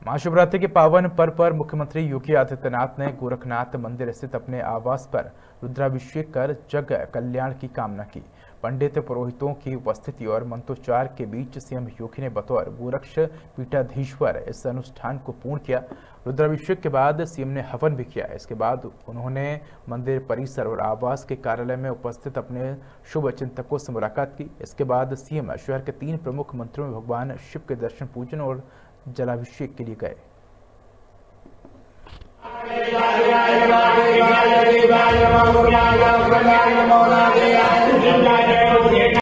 महाशिवरात्रि के पावन पर्व पर मुख्यमंत्री योगी आदित्यनाथ ने गोरखनाथ मंदिर स्थित अपने आवास पर रुद्राभिषेक कर जग कल्याण की कामना की। पंडित पुरोहितों की उपस्थिति और मंत्रोच्चार के बीच सीएम योगी ने बतौर गोरक्ष पीठाधीश्वर इस अनुष्ठान को पूर्ण किया। रुद्राभिषेक के बाद सीएम ने हवन भी किया। इसके बाद उन्होंने मंदिर परिसर और आवास के कार्यालय में उपस्थित अपने शुभ चिंतकों से मुलाकात की। इसके बाद सीएम शहर के 3 प्रमुख मंदिरों में भगवान शिव के दर्शन पूजन और जलाभिषेक के लिए गए।